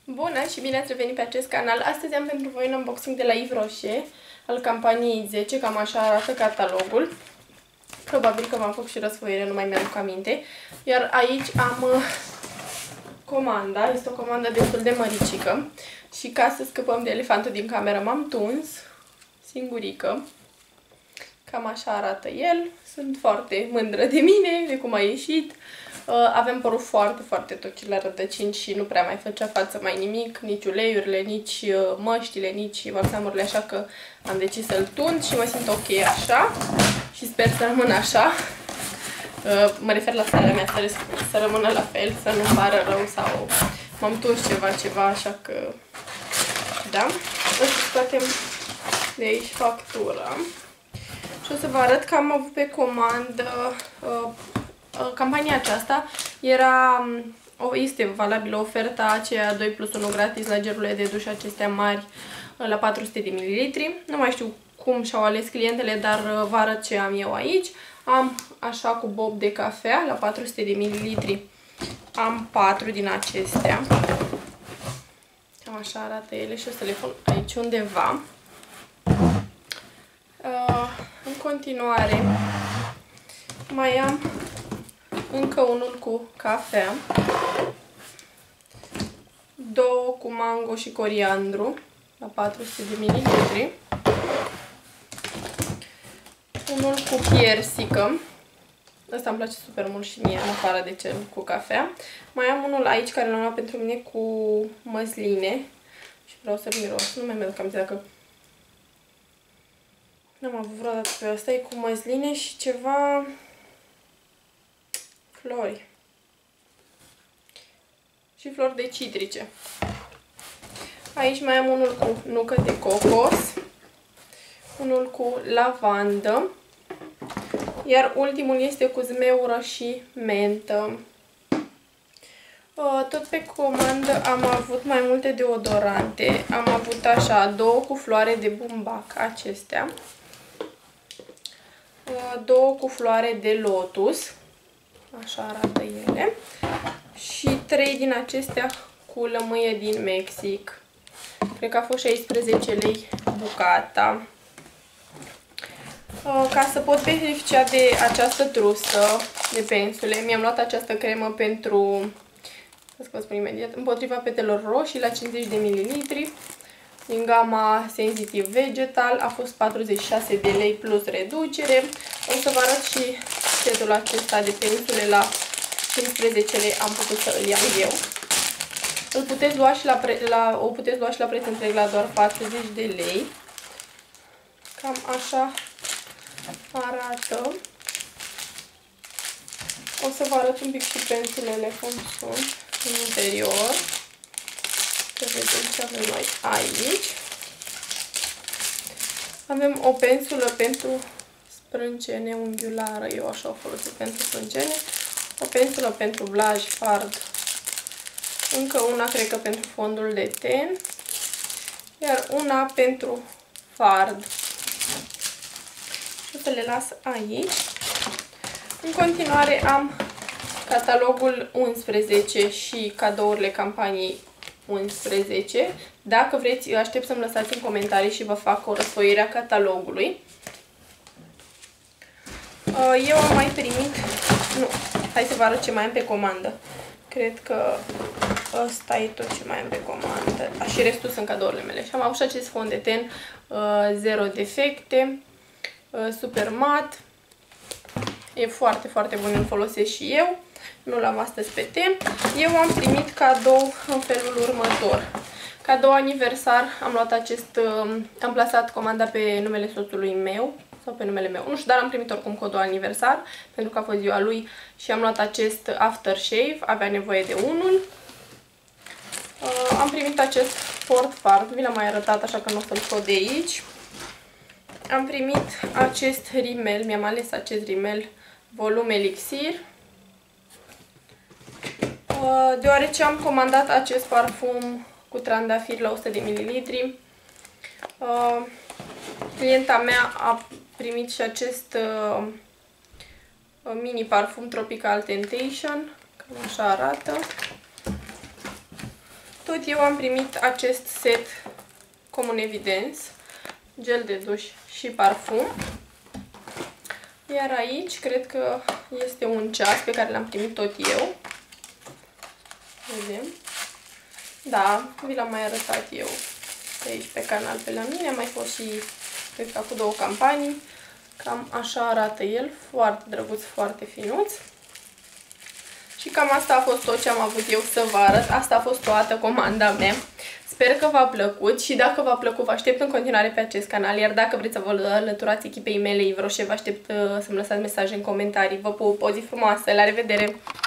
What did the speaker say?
Bună și bine ați revenit pe acest canal. Astăzi am pentru voi un unboxing de la Yves Rocher al campaniei 10, cam așa arată catalogul. Probabil că v-am făcut și răsfoire, nu mai mi-aduc aminte. Iar aici am comanda, este o comandă destul de măricică. Și ca să scăpăm de elefantul din cameră m-am tuns, singurică. Cam așa arată el. Sunt foarte mândră de mine, de cum a ieșit. Avem părul foarte, foarte tocit la rădăcini și nu prea mai făcea față mai nimic, nici uleiurile, nici măștile, nici balsamurile, așa că am decis să-l tund și mă simt ok așa și sper să rămână așa. Mă refer la starea mea, să rămână la fel, să nu pară rău sau m-am tuns ceva, așa că da. O să scoatem de aici factura și o să vă arăt că am avut pe comandă. Campania aceasta este valabilă oferta aceea 2+1 gratis la gelurile de duș acestea mari la 400 de ml. Nu mai știu cum și-au ales clientele, dar vă arăt ce am eu aici. Am așa cu bob de cafea la 400 de ml. Am 4 din acestea. Cam așa arată ele și o să le pun aici undeva. În continuare mai am încă unul cu cafea, 2 cu mango și coriandru la 400 de ml, unul cu piersică, ăsta îmi place super mult și mie, în afară de cel cu cafea. Mai am unul aici care l-am luat pentru mine cu măsline și vreau să-l miros, nu mai mi-aduc aminte dacă n-am avut vreodată pe ăsta, e cu măsline și ceva flori și flori de citrice. Aici mai am unul cu nucă de cocos, unul cu lavandă, iar ultimul este cu zmeură și mentă. Tot pe comandă am avut mai multe deodorante. Am avut așa 2 cu floare de bumbac, acestea, 2 cu floare de lotus, așa arată ele, și 3 din acestea cu lămâie din Mexic. Cred că a fost 16 lei bucata. Ca să pot beneficia de această trusă de pensule, mi-am luat această cremă pentru, să vă spun imediat, împotriva petelor roșii la 50 de ml din gama Sensitive Vegetal. A fost 46 de lei plus reducere. O să vă arăt și setul acesta de pensule la 15 lei, am putut să îl iau eu. O puteți lua și la preț întreg la doar 40 de lei. Cam așa arată. O să vă arăt un pic și pensulele cum sunt în interior. Să vedem ce avem noi aici. Avem o pensulă pentru sprâncene unghiulară, eu așa o folosesc pentru sprâncene. O pensulă pentru blaj, fard, încă una cred că pentru fondul de ten, iar una pentru fard. Și o să le las aici. În continuare am catalogul 11 și cadourile campaniei 11. Dacă vreți, aștept să-mi lăsați în comentarii și vă fac o răsfoire a catalogului. Eu am mai primit... Nu, hai să vă arăt ce mai am pe comandă. Cred că ăsta e tot ce mai am pe comandă. Și restul sunt cadourile mele. Și am avut și acest fond de ten zero defecte, super mat. E foarte, foarte bun, îl folosesc și eu. Nu l-am astăzi pe ten. Eu am primit cadou în felul următor. Cadou aniversar, am luat acest, am plasat comanda pe numele soțului meu sau pe numele meu, nu știu, dar am primit oricum codul aniversar pentru că a fost ziua lui și am luat acest aftershave, avea nevoie de unul. Am primit acest port-fard, vi l-am mai arătat, așa că nu o să-l scot de aici. Am primit acest rimel, mi-am ales acest rimel volum elixir, deoarece am comandat acest parfum cu trandafiri la 100 de ml. Clienta mea a primit și acest mini parfum Tropical Temptation, cam așa arată. Tot eu am primit acest set Common Evidence, gel de duș și parfum. Iar aici cred că este un ceas pe care l-am primit tot eu. Vedem. Da, vi l-am mai arătat eu pe aici pe canal pe la mine. A mai fost și, cred că, cu 2 campanii. Cam așa arată el. Foarte drăguț, foarte finuț. Și cam asta a fost tot ce am avut eu să vă arăt. Asta a fost toată comanda mea. Sper că v-a plăcut și dacă v-a plăcut, vă aștept în continuare pe acest canal. Iar dacă vreți să vă alăturați echipei mele Ivroșe, vă aștept să-mi lăsați mesaje în comentarii. Vă pup, o zi frumoasă, la revedere!